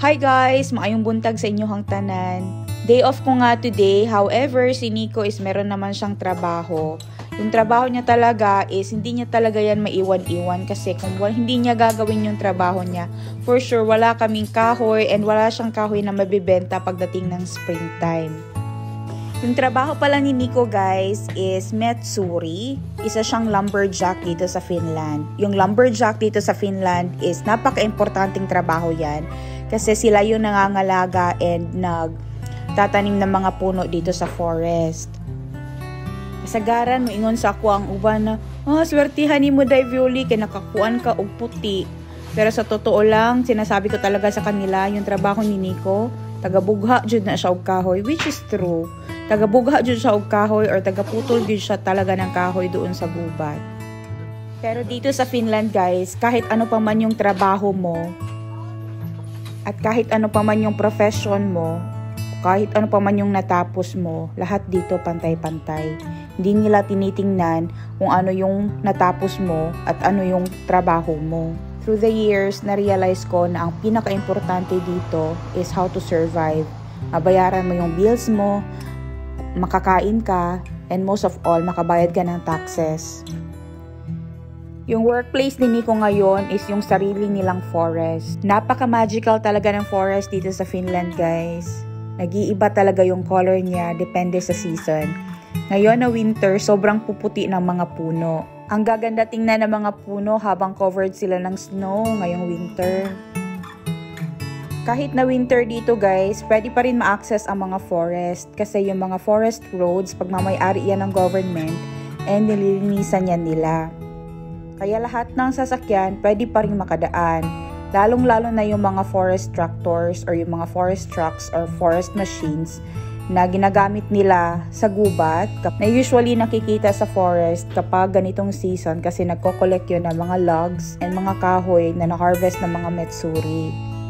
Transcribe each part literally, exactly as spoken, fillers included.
Hi guys! Maayong buntag sa inyong tanan. Day off ko nga today, however, si Nico is meron naman siyang trabaho. Yung trabaho niya talaga is hindi niya talaga yan maiwan-iwan kasi kung hindi niya gagawin yung trabaho niya, for sure wala kaming kahoy and wala siyang kahoy na mabibenta pagdating ng springtime. Yung trabaho pala ni Nico guys is Metsuri. Isa siyang lumberjack dito sa Finland. Yung lumberjack dito sa Finland is napaka-importanting trabaho yan kasi sila yung nangangalaga and nagtatanim ng mga puno dito sa forest. Kasagaran, moingon sa ako ang uban na, ah, swertihan ni mo day Violi, kaya nakakuan ka og puti. Pero sa totoo lang, sinasabi ko talaga sa kanila, yung trabaho ni Nico, tagabugha jud na siya og kahoy, which is true. Tagabugha jud siya og kahoy or tagaputol jud siya talaga ng kahoy doon sa gubat. Pero dito sa Finland guys, kahit ano pa man yung trabaho mo, at kahit ano pa man yung profession mo, kahit ano pa man yung natapos mo, lahat dito pantay-pantay. Hindi nila tinitingnan kung ano yung natapos mo at ano yung trabaho mo. Through the years, na-realize ko na ang pinaka-importante dito is how to survive. Mabayaran mo yung bills mo, makakain ka, and most of all, makabayad ka ng taxes. Yung workplace ni Nico ngayon is yung sarili nilang forest. Napaka-magical talaga ng forest dito sa Finland guys. Nag-iiba talaga yung color niya, depende sa season. Ngayon na winter, sobrang puputi ng mga puno. Ang gaganda tingnan ng mga puno habang covered sila ng snow ngayong winter. Kahit na winter dito guys, pwede pa rin ma-access ang mga forest. Kasi yung mga forest roads, pagmamay-ari yan ng government, and nililinisan yan nila. Kaya lahat ng sasakyan, pwede pa rin makadaan. Lalong-lalo na yung mga forest tractors or yung mga forest trucks or forest machines na ginagamit nila sa gubat na usually nakikita sa forest kapag ganitong season kasi nagko-collect yun ng mga logs and mga kahoy na na-harvest ng mga Metsuri.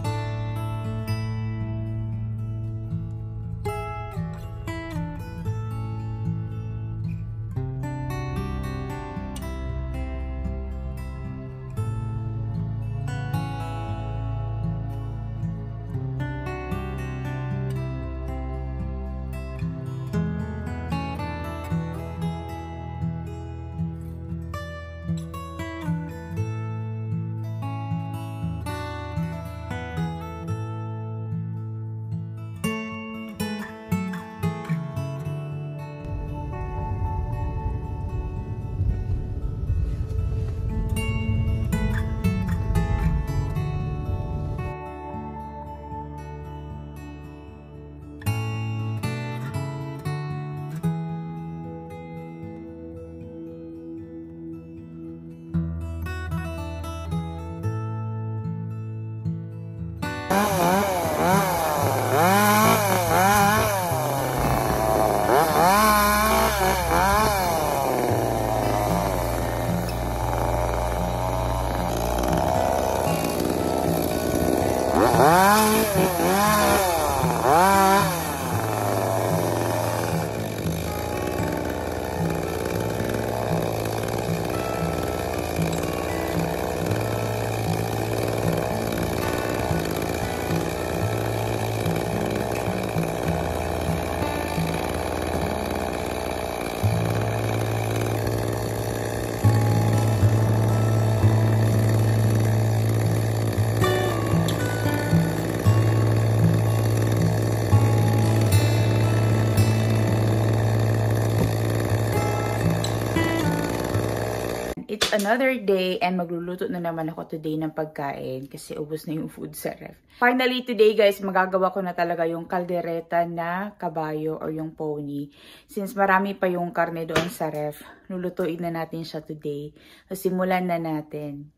It's another day and magluluto na naman ako today ng pagkain kasi ubos na yung food sa ref. Finally today guys, magagawa ko na talaga yung kaldereta na kabayo or yung pony. Since marami pa yung karne doon sa ref, lulutuin na natin siya today. So simulan na natin.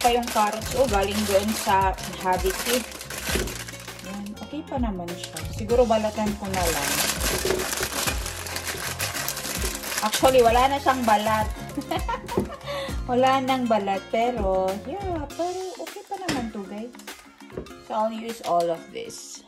pa yung carrots. Oh, galing doon sa Habiki. Yan. Okay pa naman siya. Siguro balatan ko na lang. Actually, wala na siyang balat. Wala nang balat. Pero, yeah, pero okay pa naman to, guys. So, I'll use all of this.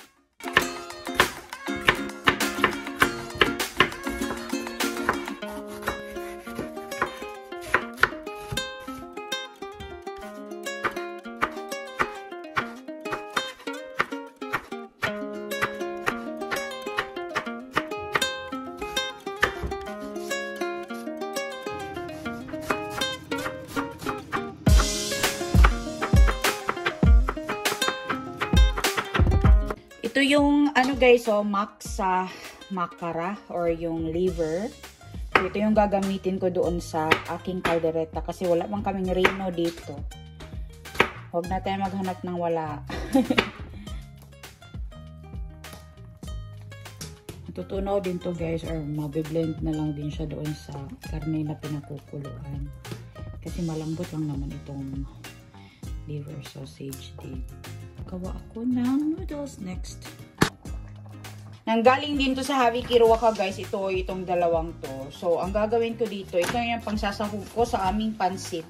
Ito yung, ano guys, oh, maksa makara or yung liver. So, ito yung gagamitin ko doon sa aking kaldereta kasi wala bang kaming reno dito. Huwag na tayo maghanap ng wala. Matutunaw din to guys or mabiblend na lang din siya doon sa karne na pinakukuluan. Kasi malambot lang naman itong liver sausage din. Gawa ako ng noodles next. Nanggaling din to sa Habiki Ruaka guys. Ito, itong dalawang to. So, ang gagawin ko dito, ito yung pangsasahog ko sa aming pansit.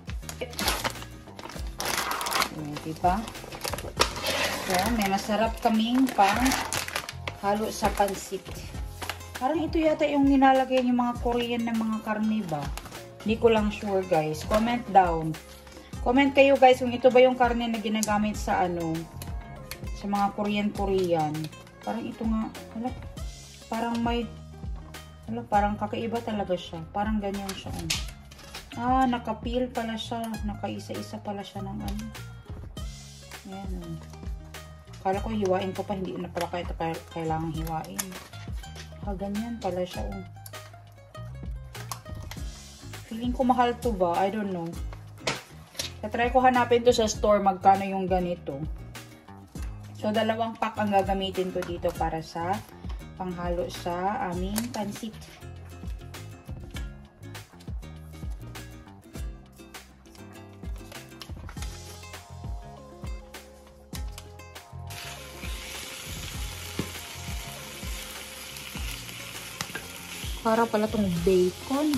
Ayan, diba? So, may masarap kaming pang halo sa pansit. Parang ito yata yung nilalagay yung mga Korean na mga karne ba? Hindi ko lang sure guys. Comment down. Comment kayo guys kung ito ba yung karne na ginagamit sa ano, sa mga Korean-Korean. Parang ito nga, wala, parang may, wala, parang kakaiba talaga siya. Parang ganyan siya. Ah, nakapil pala siya. Nakaisa-isa pala siya ng ano. Ayan. Kala ko hiwain ko pa, hindi na pala kaya kailangang hiwain. Ah, ganyan pala siya. Oh. Feeling ko mahal to ba? I don't know. Tatry ko hanapin to sa store magkano yung ganito. So, dalawang pack ang gagamitin ko dito para sa panghalo sa aming pansit. Para pala tong bacon.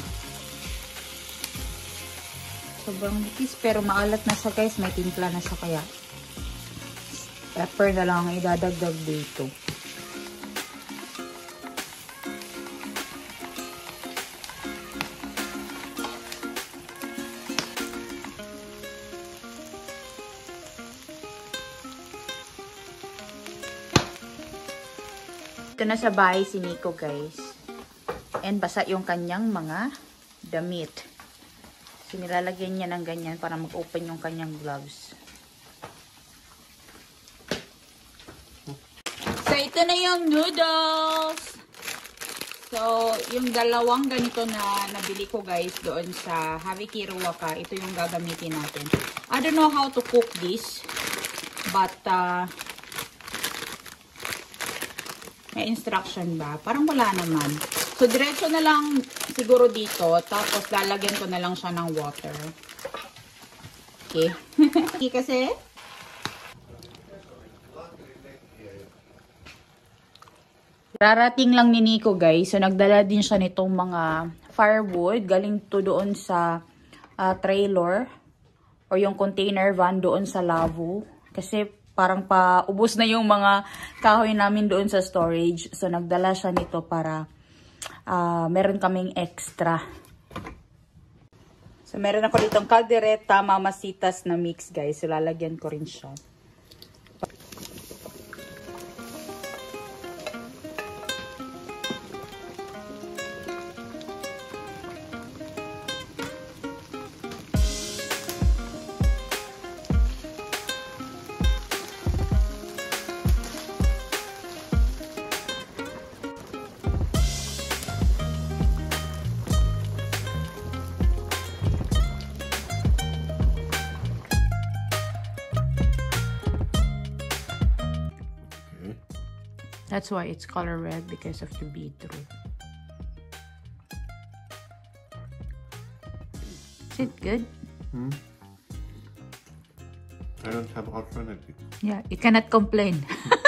Sobrang nipis pero maalat na siya guys. May timpla na siya kaya. Pepper na lang ang idadagdag dito. Ito na sa bahay si Nico guys. And basa yung kanyang mga damit. So nilalagyan niya ng ganyan para mag-open yung kanyang gloves. So, ito na yung noodles. So, yung dalawang ganito na nabili ko guys doon sa Habiki Ruaka, ito yung gagamitin natin. I don't know how to cook this, but uh, may instruction ba? Parang wala naman. So, diretso na lang siguro dito, tapos lalagyan ko na lang siya ng water. Okay. Kasi rarating lang ni Nico guys. So, nagdala din siya nitong mga firewood. Galing to doon sa uh, trailer or yung container van doon sa Lavu. Kasi parang paubos na yung mga kahoy namin doon sa storage. So, nagdala siya nito para uh, meron kaming extra. So, meron ako ditong caldereta, mamasitas na mix guys. So, lalagyan ko rin siya. That's why it's color red, because of the beetroot. Is it good? Hmm? I don't have alternative. Yeah, you cannot complain.